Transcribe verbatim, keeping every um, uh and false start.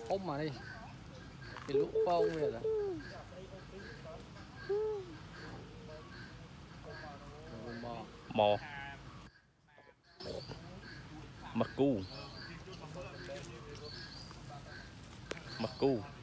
hôm mà đi thì lũ phong vậy là mò mặc cu mặc cu